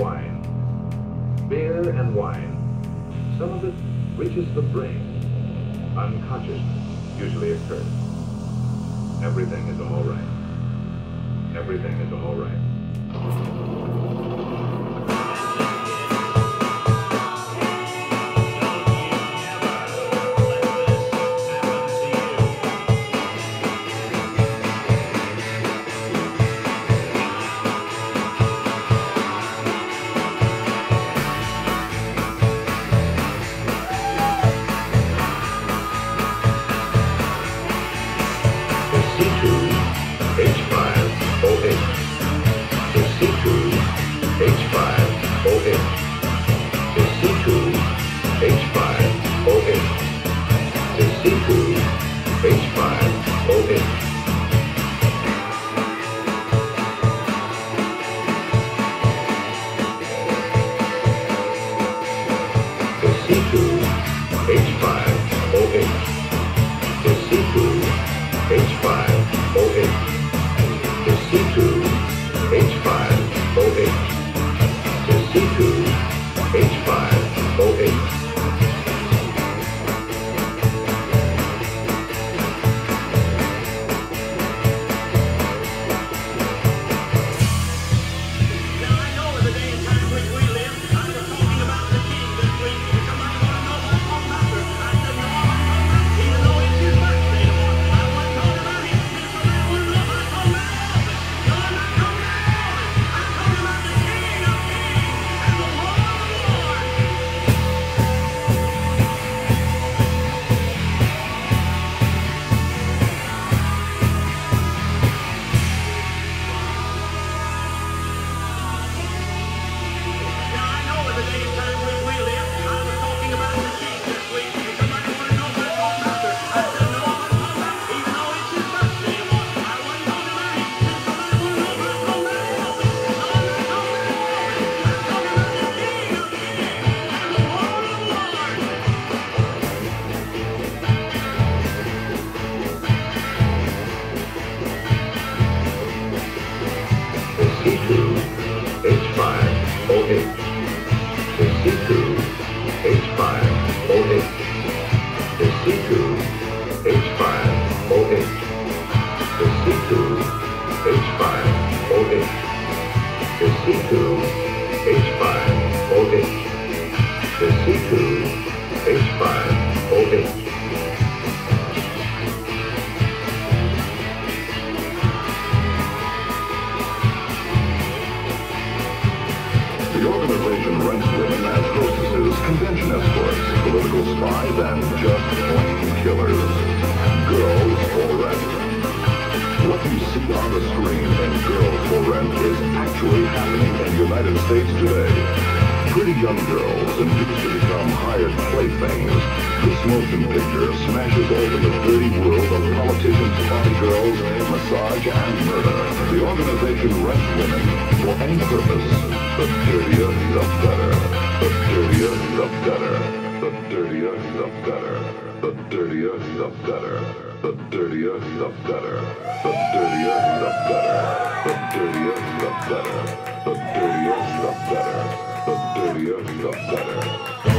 wine. Beer and wine. Some of it reaches the brain. Unconsciousness usually occurs. Everything is all right. Everything is all right. The organization rents women as hostesses, convention escorts, political spies, and just plain killers. Girls for rent. What you see on the screen in Girls for Rent is actually happening in the United States today. Pretty young girls induced to become hired playthings. This motion picture smashes open the dirty world of politicians, party girls, massage, and murder. The organization rents women for any purpose. The dirtier, the better. The dirtier, the better. The dirtier, the better. The dirtier, the better. The dirtier, the better. The dirtier, the better. The dirtier, the better. The dirtier, the better. The dirtier, the better.